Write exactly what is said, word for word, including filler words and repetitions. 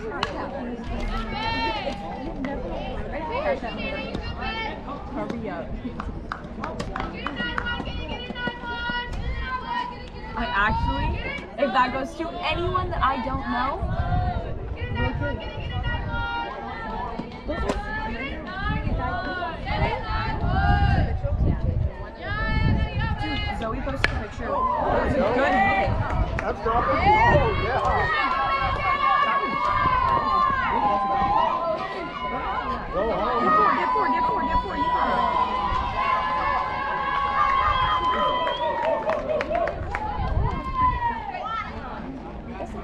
Hurry up. I actually, if that goes to anyone that I don't know,